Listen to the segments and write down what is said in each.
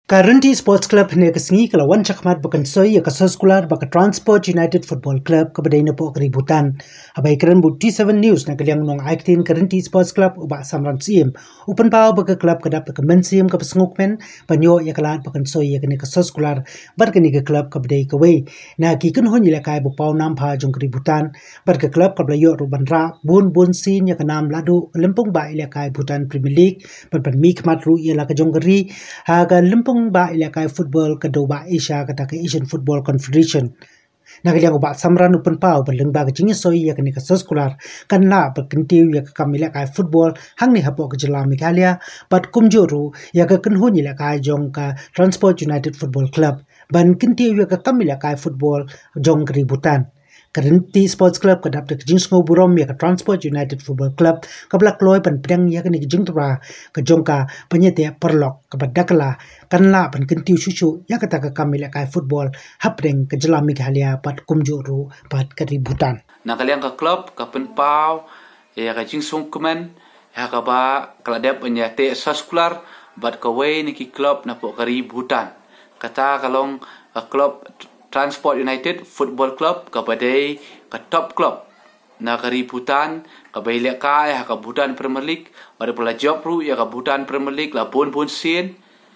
Ryntih Sports Club ne sngi kala wan chakmat bakan soi ya soskular baka Transport United Football Club kabadai na po kari Bhutan. Abai keren bu T7 News na kaliang nong aktin Ryntih Sports Club uba samran siem. Upan pao baka club kadap baka mensiem ka pasngukmen panyo ya kalat bakan soi ya kani ka soskular bar kani ka club kabadai kawai. Na kikan hon ya kai bu pao nam pa jong kari Bhutan bar ka club kabla yo ruban ra bun sin ya kanam ladu lempung ba ila kai Bhutan Premier League pan mi kmat ru ya la ka jong kari ha ga lempung ba ilakai football kado ba Asia kata ke Asian Football Confederation. Nagaliang ba samran upan pao berleng ba kecingnya soi ya kani ka soskular kan la berkentiu ya ka ilakai football hang ni hapo ke jylla Meghalaya bat kumjuru ya ka kenhun ilakai jong ka Transport United Football Club ban kentiu ya ka ilakai football jong kri Bhutan. Ryntih Sports Club kadap de jing sngo burom ya ka Transport United Football Club kabla kloy pan pedang ya kani jing tura ka jongka penyete perlok ka badakala kanla pan kentiu susu ya kata ka kamila kai football hapreng ka jylla Meghalaya pat kumjuru pat kari Bhutan. Na kalian ka club ka penpau ya ka jing song kemen ya ka ba kaladep penyete soskular bat ka way ni ki club na po kari Bhutan kata kalong ka club Transport United Football Club kabadai ka top club na kari Bhutan kabailia ka ya ka Bhutan Premier League pada pula job ru ya ka Bhutan Premier League la bon sin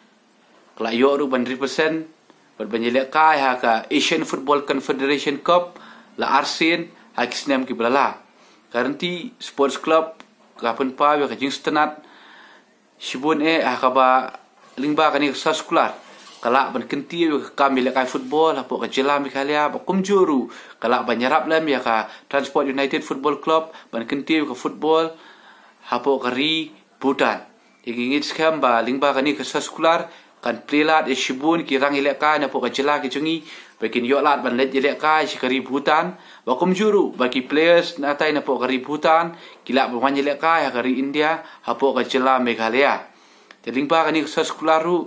la yo ru ban represent pada banyalia ka ya ka Asian Football Confederation Cup la arsin ha kisnem ki blala Ryntih Sports Club ka penpa ya ka jing stenat shibun ha ka ba lingba kani soskular kala ban kenti ka milikai football hapo ka jylla Meghalaya ba kumjuru kala banyarap lam ya ka Transport United Football Club ban kenti ka football hapo ka Ri Bhutan igingit skam ba lingba kani ka soskular kan prelat e shibun ki rang ile ka na po ka jylla ki jungi bakin yo lat ban let ile ka si ka Ri Bhutan ba kumjuru bagi players na tai na po ka Ri Bhutan kila ba wan ile ka ya ka Ri India hapo ka jylla Meghalaya te lingba kani ka soskular ru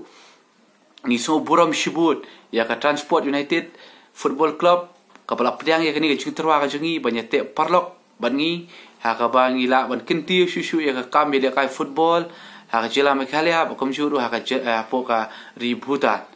ni so buram shibut ya ka Transport United Football Club kapala pedang ya kani ka terwa ka jungi banyak te parlok bangi ha ka bangi la ban kenti susu ya ka kambil ya kai football ha ka jylla Meghalaya ba komjuru ha ka po ka Ri Bhutan